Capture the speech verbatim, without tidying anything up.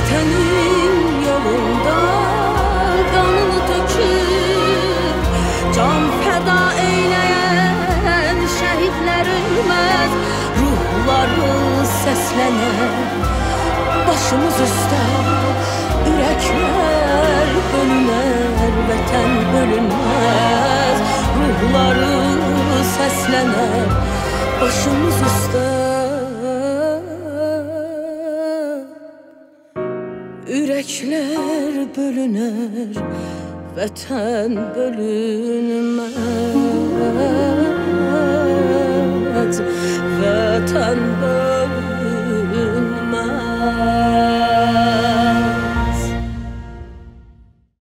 Vətənin yolunda qanını töküb can fəda eyləyən şəhidlər ölməz, ruhları səslənər başımız üstə. Ürəklər bölünər, vətən bölünməz, ruhları səslənər başımız üstə. Ürəklər bölünər, vətən bölünməz, vətən bölünməz.